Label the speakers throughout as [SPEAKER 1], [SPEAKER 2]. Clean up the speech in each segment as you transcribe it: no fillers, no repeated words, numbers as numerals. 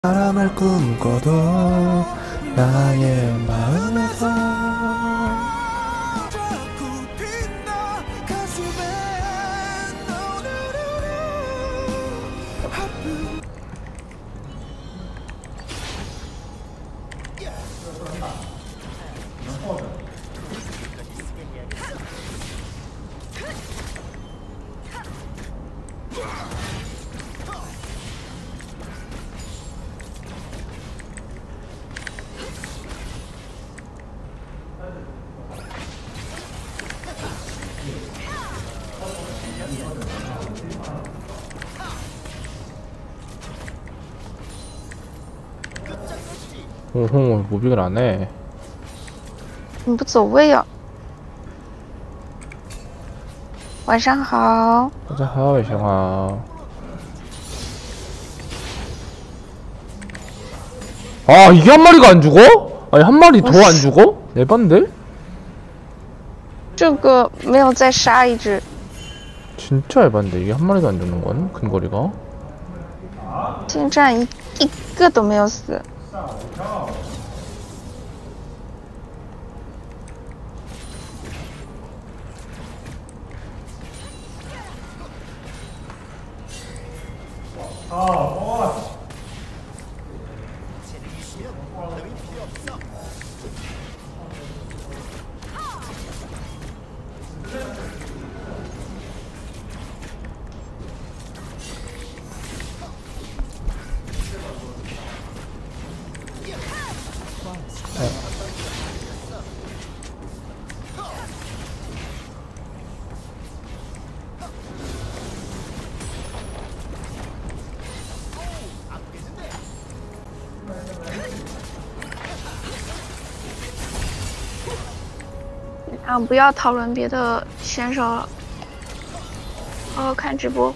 [SPEAKER 1] 바람을 꿈꿔도 나의 마음에서 오호, 무빙을 안 해.
[SPEAKER 2] 你不走位啊？晚上好。
[SPEAKER 1] 大家好，晚上好。 아, 이게 한 마리가 안 죽어? 아니, 한 마리 더 안 죽어? 에반데?
[SPEAKER 2] 这个没有再杀一只。
[SPEAKER 1] 진짜 에반데, 이게 한 마리도 안 죽는 건? 근거리가?
[SPEAKER 2] 近战一个都没有死。 不要讨论别的选手了，好好看直播。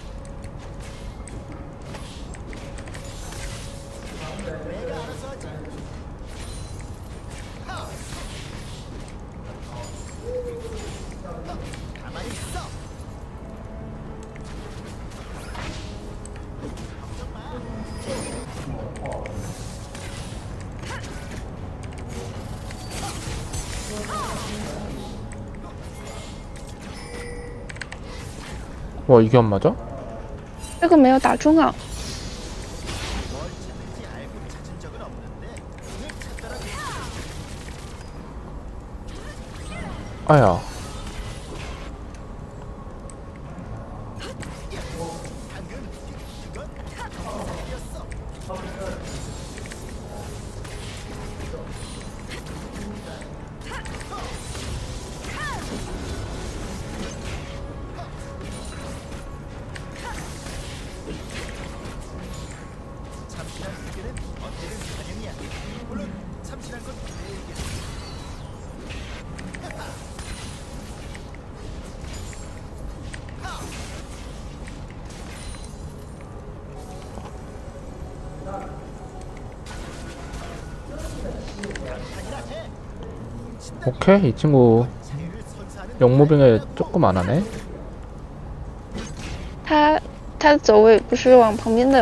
[SPEAKER 1] 와, 이게 안 맞아?
[SPEAKER 2] 这个没有打中啊！
[SPEAKER 1] 아야. 오케이, 이 친구 영무빙을 조금 안 하네.
[SPEAKER 2] 他的走位不是往旁边的。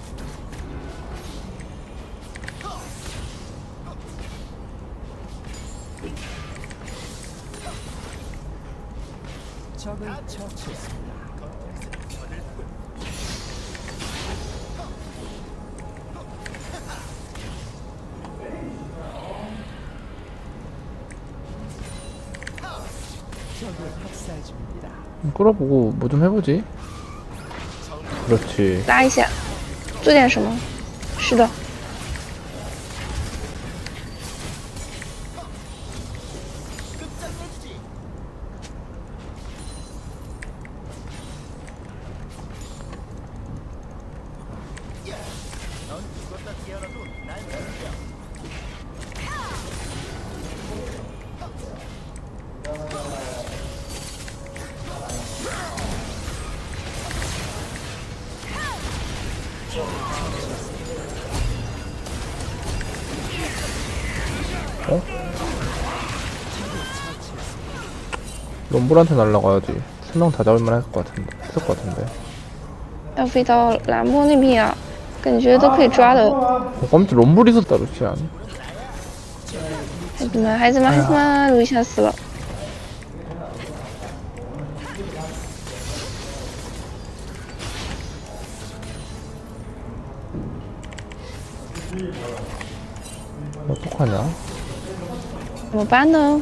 [SPEAKER 1] 끌어보고 뭐 좀 해보지. 그렇지.
[SPEAKER 2] 拉一下，做点什么？是的。
[SPEAKER 1] 어? 럼블한테 날라가야지. 3명 다 잡을만 했을 것 같은데.
[SPEAKER 2] 要飞到蓝波那边啊， 感觉都可以抓的。
[SPEAKER 1] 깜짝 럼블 있었다 루시안.
[SPEAKER 2] 孩子们，孩子们，孩子们，路易莎死了。
[SPEAKER 1] 어떡하냐?
[SPEAKER 2] 怎么办呢？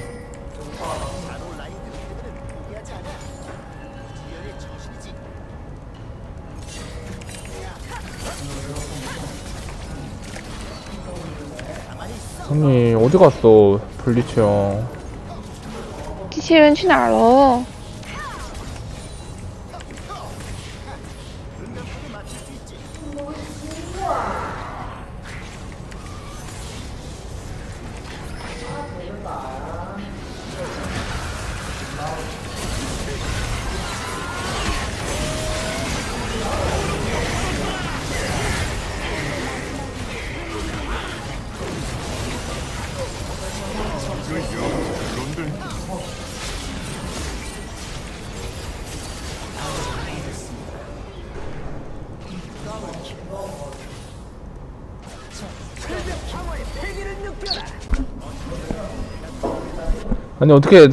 [SPEAKER 1] 아니 어디 갔어 블리츠 형.
[SPEAKER 2] 机器人去哪儿了？
[SPEAKER 1] 아니 어떻게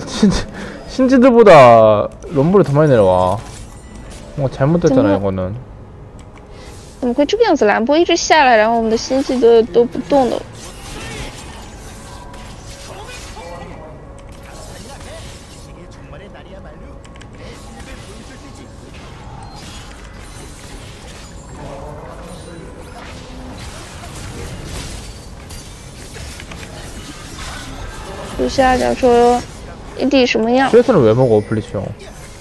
[SPEAKER 1] 신지들보다 럼블이 더 많이 내려와. 뭔가 잘못됐잖아 이거는.
[SPEAKER 2] 怎么会这个样子？兰博一直下来，然后我们的星系都不动的。 路西亚讲说AD什么样？
[SPEAKER 1] 스트레스는 왜 먹어 블리츠 형?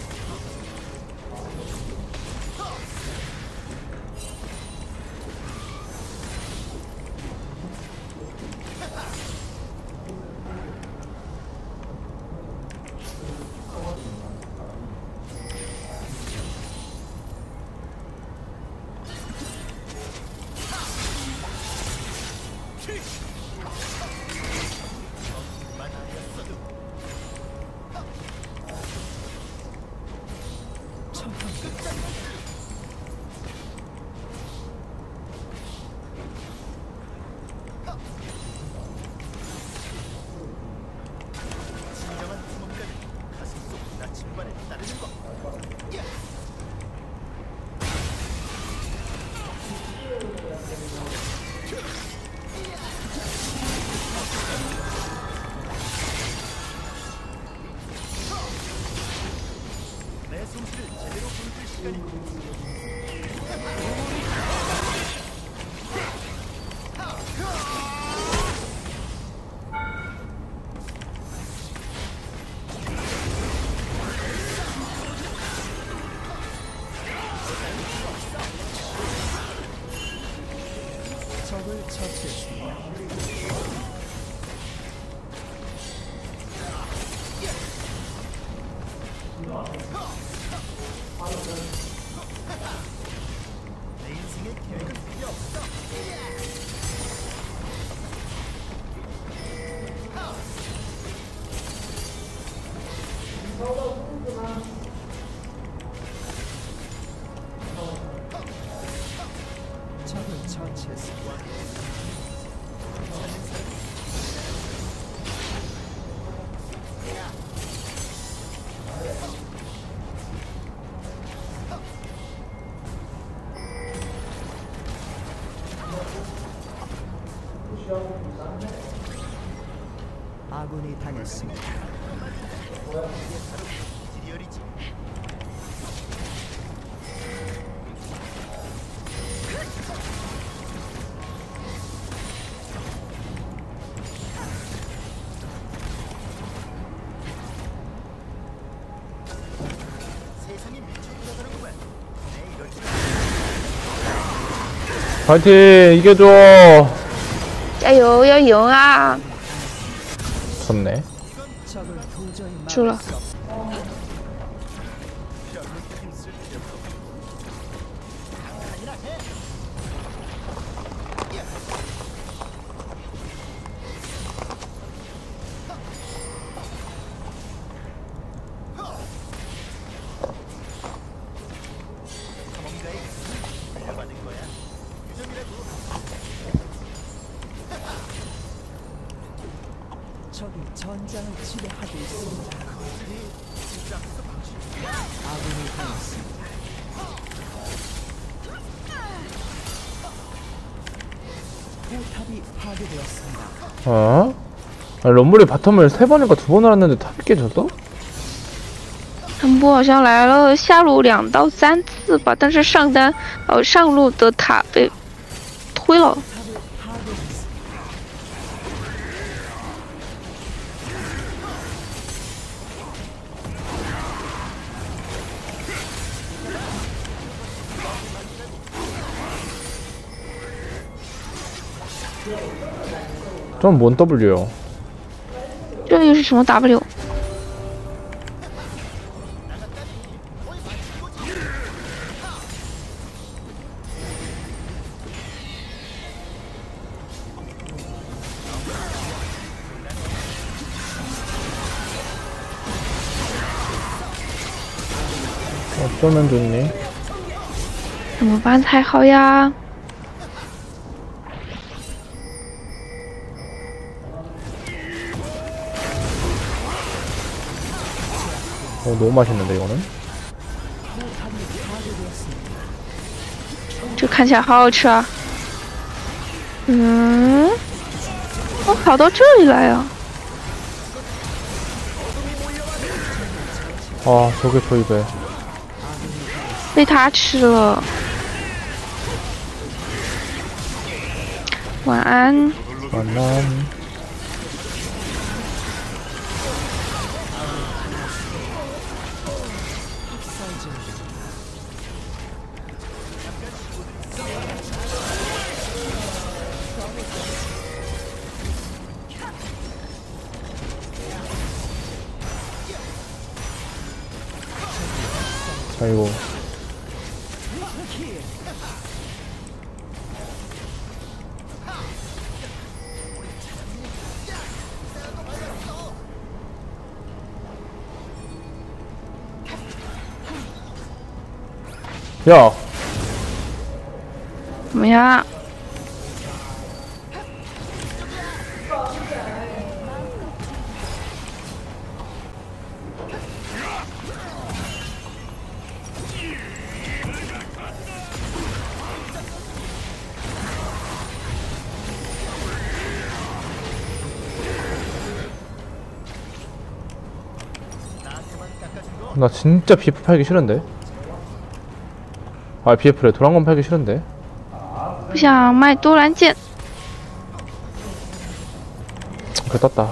[SPEAKER 3] 아군이 당했습니다.
[SPEAKER 1] 파이팅 이겨줘.
[SPEAKER 2] 加油，要赢啊！
[SPEAKER 1] 졌네.
[SPEAKER 2] 输了。
[SPEAKER 3] 뭔가에 물려받은 거야. 적이 전장을 지배하고 있습니다. 아군이 당했습니다. 포탑이 파괴되었습니다.
[SPEAKER 1] 어? 아, 럼블이 바텀을 3번인가 2번을 왔는데 탑이 깨졌어?
[SPEAKER 2] 他们好像来了下路2到3次吧，但是上路的塔被推了。
[SPEAKER 1] 전 뭔 W요?
[SPEAKER 2] 这又是什么 W？
[SPEAKER 1] 어쩌면 좋니?
[SPEAKER 2] 怎么办才好呀？
[SPEAKER 1] 너무 맛있는데 이거는?
[SPEAKER 2] 这看起来好好吃啊！我跑到这里来呀！
[SPEAKER 1] 아 저게 저 입에
[SPEAKER 2] 被他吃了。晚安。
[SPEAKER 1] 만남. 아이고. 야.
[SPEAKER 2] 怎么样？
[SPEAKER 1] 나 진짜 BF 팔기 싫은데. 아 BF래 도랑건 팔기 싫은데.
[SPEAKER 2] 不想卖多兰剑。
[SPEAKER 1] 그래 떴다.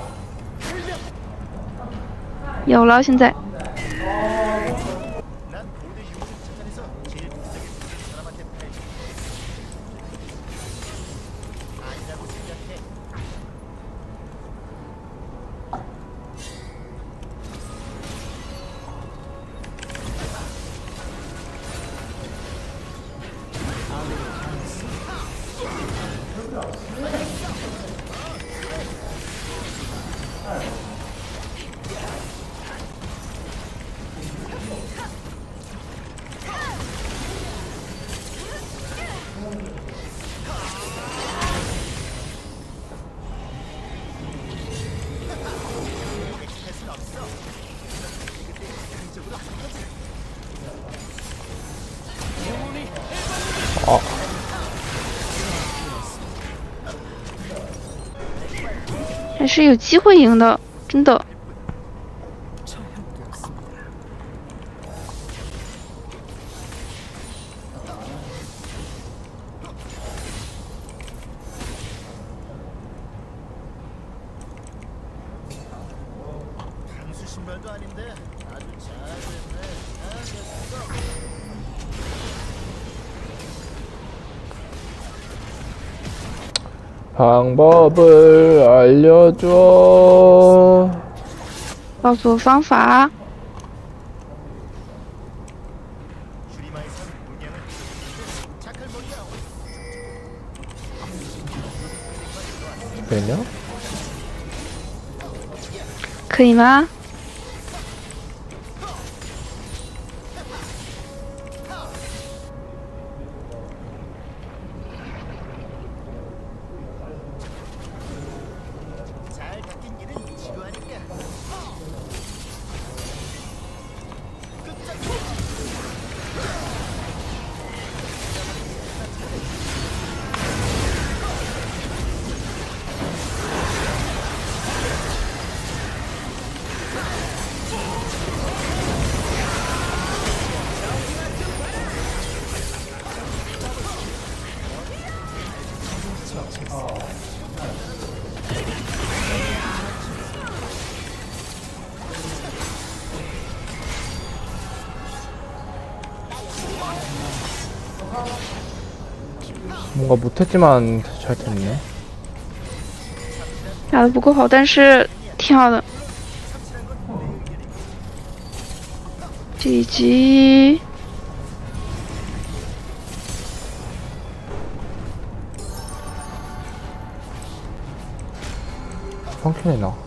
[SPEAKER 2] 有了，现在。 还是有机会赢的，真的。
[SPEAKER 1] 방법을 알려줘.
[SPEAKER 2] 告诉我方法。
[SPEAKER 1] 되냐?
[SPEAKER 2] 可以吗？
[SPEAKER 3] 잘 닦인 길은
[SPEAKER 1] 뭔가 못했지만 잘 됐네.
[SPEAKER 2] 打得不够好，但是挺好的。这一局
[SPEAKER 1] 펑키네 나.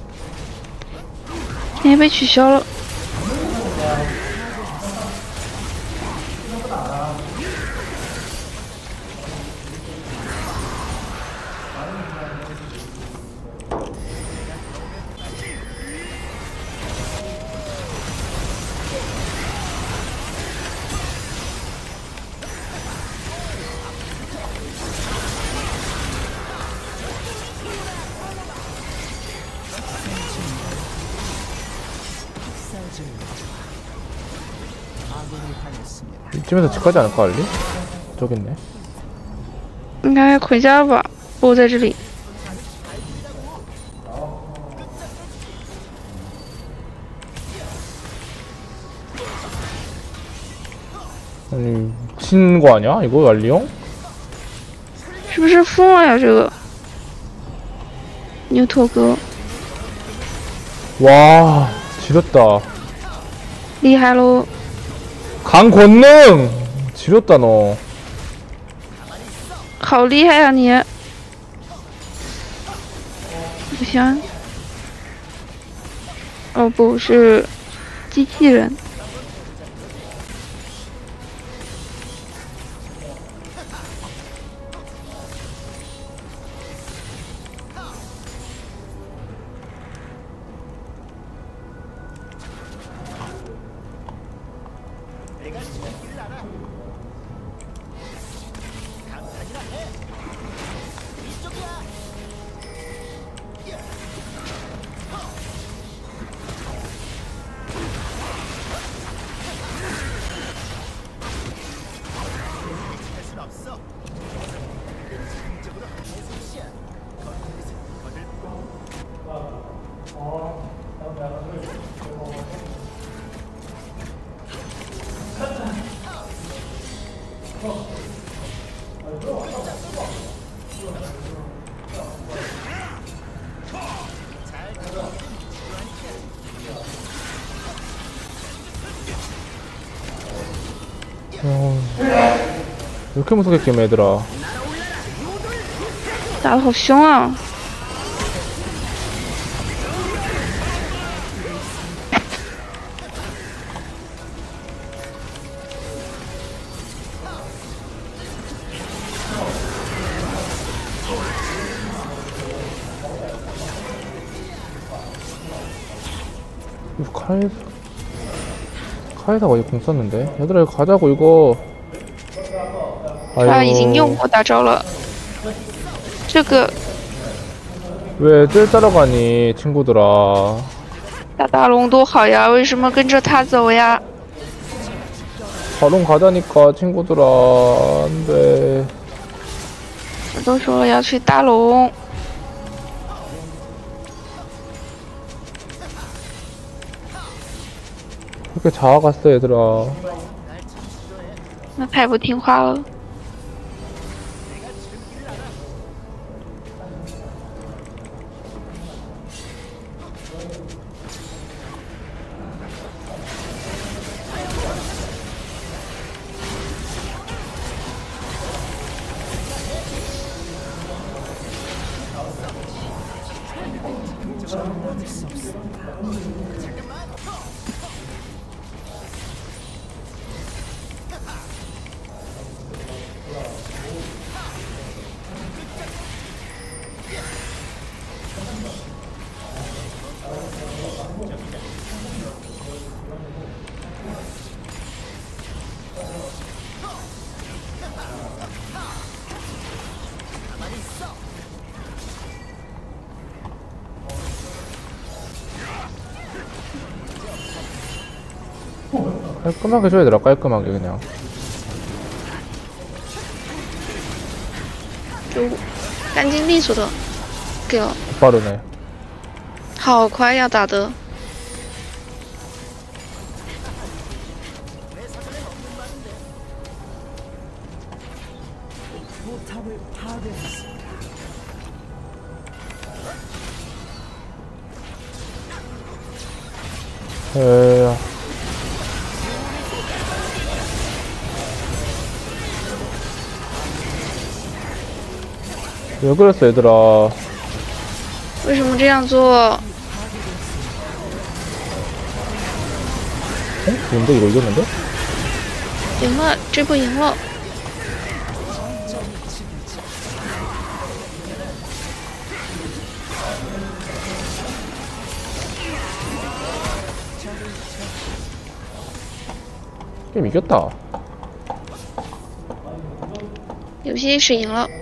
[SPEAKER 2] 今天被取消了。
[SPEAKER 3] 아군이 당했습니다.
[SPEAKER 1] 이쯤에서 집까지 않을까 알리? 저기 있네.
[SPEAKER 2] 应该回家吧，不在这里。
[SPEAKER 1] 아니 미친 거 아니야? 이거 알리 형?
[SPEAKER 2] 是不是疯了呀？这个牛头哥
[SPEAKER 1] 와 지렸다.
[SPEAKER 2] 厉害喽！
[SPEAKER 1] 강권능! 지렸다 너.
[SPEAKER 2] 好厉害啊你！不行。哦，不是机器人。
[SPEAKER 1] 왜 이렇게 무섭게 게임 얘들아.
[SPEAKER 2] 打得好凶啊！
[SPEAKER 1] 이거 카이사가 어디 공 썼는데? 얘들아 이거 가자고 이거.
[SPEAKER 2] 他已经用过大招了。这个
[SPEAKER 1] 왜 뜰 따라가니 친구들아.
[SPEAKER 2] 打大龙多好呀，为什么跟着他走呀？
[SPEAKER 1] 바론 가자니까 친구들아. 안돼.
[SPEAKER 2] 我都说了要去大龙。
[SPEAKER 1] 그렇게 자아갔어 얘들아.
[SPEAKER 2] 那太不听话了。
[SPEAKER 1] 깔끔하게 줘야 되라. 깔끔하게 그냥.
[SPEAKER 2] 干净利索的给了，
[SPEAKER 1] 빠르네.
[SPEAKER 2] 好快呀打的。
[SPEAKER 3] 포탑을 파괴했습니다.
[SPEAKER 1] 에야. 왜 그랬어 얘들아.
[SPEAKER 2] 为什么这样做？
[SPEAKER 1] 좋은데 이거 이겼는데?
[SPEAKER 2] 赢了，这波赢了。
[SPEAKER 1] 게임 이겼다.
[SPEAKER 2] 游戏是赢了。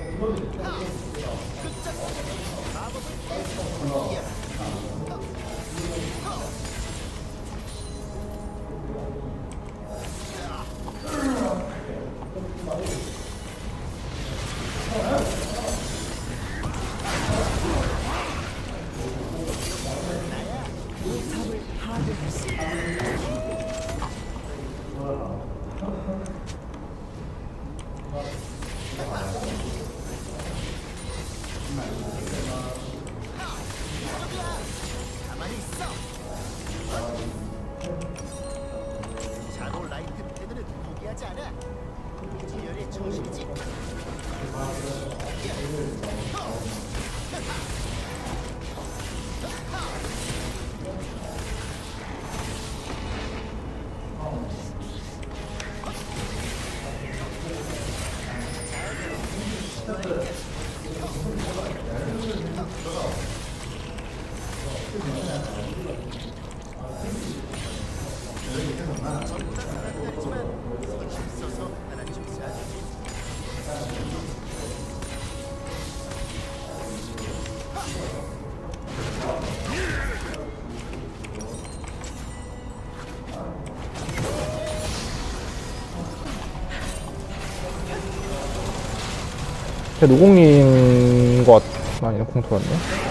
[SPEAKER 1] 걔 노공인 것 아니야 콩토였네.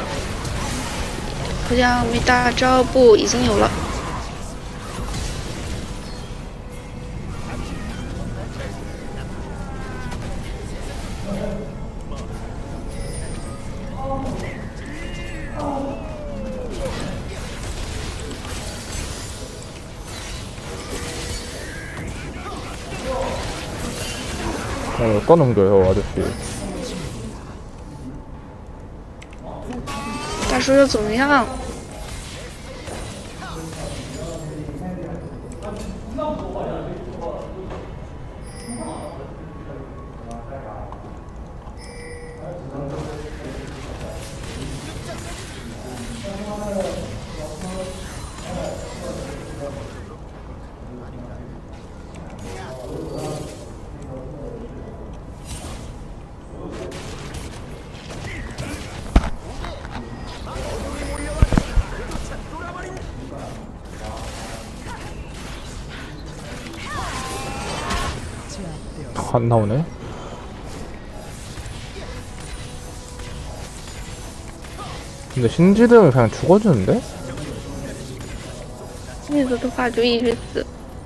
[SPEAKER 2] 好像没大招，不，已经有了。
[SPEAKER 1] 꺼넘겨요 아저씨.
[SPEAKER 2] 大叔又怎么样？
[SPEAKER 1] 안 나오네. 근데 신지등은 그냥 죽어주는데?
[SPEAKER 2] 那个的话就一直死。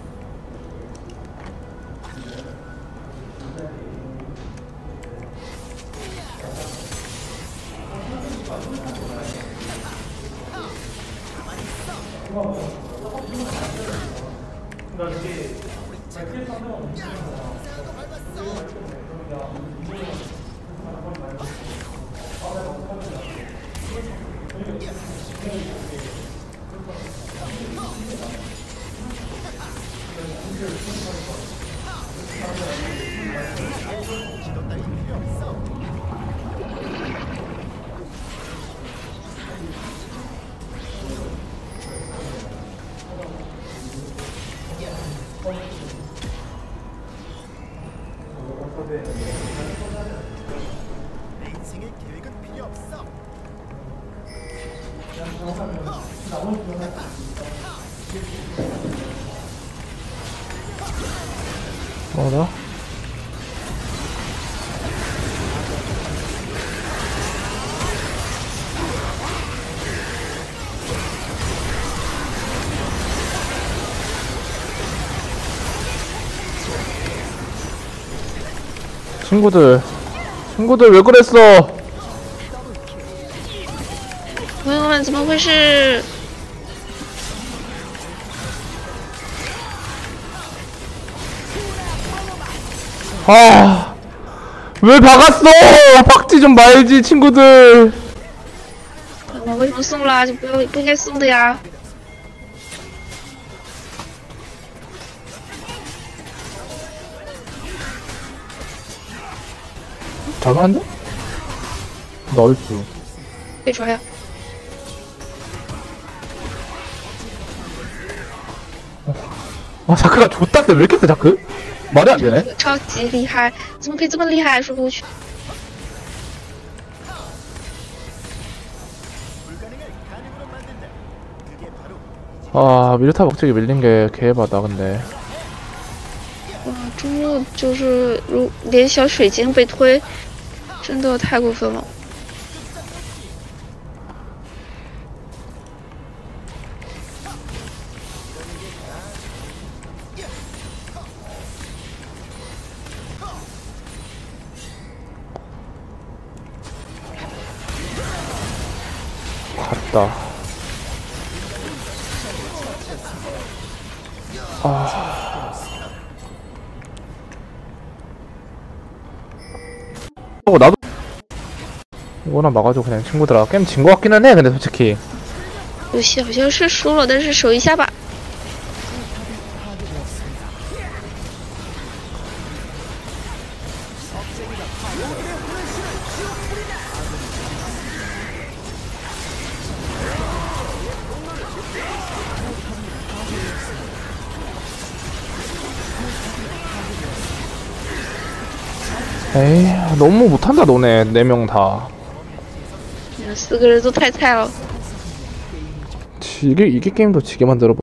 [SPEAKER 3] 내 인생의 계획은 필요 없어.
[SPEAKER 1] 뭐다? 친구들 왜 그랬어?
[SPEAKER 2] 朋友们，怎么回事？
[SPEAKER 1] 아, 왜 박았어? 박지 좀 말지, 친구들.
[SPEAKER 2] 我为什么送了？就不应该送的呀。
[SPEAKER 1] 잘하는데? 나이스.
[SPEAKER 2] 被抓呀！
[SPEAKER 1] 아, 자크가 좋다 세. 왜 이렇게 세, 자크? 말이 안 되네.
[SPEAKER 2] 超级厉害，怎么可以这么厉害？说不去。
[SPEAKER 1] 아, 미르타 목적이 밀린 게 개바다, 근데.
[SPEAKER 2] 哇，中路就是连小水晶被推，真的太过分了。
[SPEAKER 1] 갔다. 아. 나도 이거나 막아줘 그냥 친구들아. 게임 진 거 같기는 해 근데 솔직히.
[SPEAKER 2] 游戏好像是输了，但是守一下吧。
[SPEAKER 1] 에이 너무 못한다 너네 4명 다.
[SPEAKER 2] 4个人都太菜了。
[SPEAKER 1] 이게 게임도 지게 만들어.